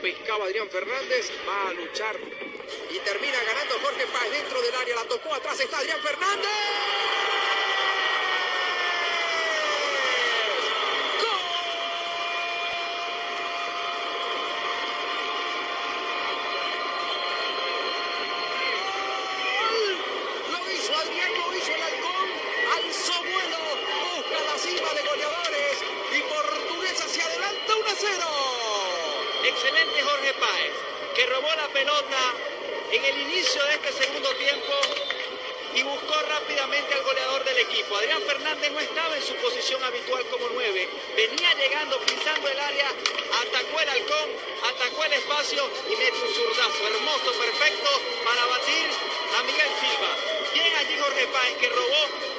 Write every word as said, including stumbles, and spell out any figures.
pescaba Adrián Fernández, va a luchar y termina ganando Jorge Páez dentro del área, la tocó, atrás está Adrián Fernández. Adrián lo hizo el halcón, alzó vuelo, busca la cima de goleadores y Portuguesa se adelanta uno a cero. Excelente Jorge Páez, que robó la pelota en el inicio de este segundo tiempo y buscó rápidamente al goleador del equipo. Adrián Fernández no estaba en su posición habitual como nueve, venía llegando, pisando el área, atacó el halcón, atacó el espacio y mete un zurdazo hermoso, perfecto para batir a Miguel Silva. Bien allí Jorge Páez, que robó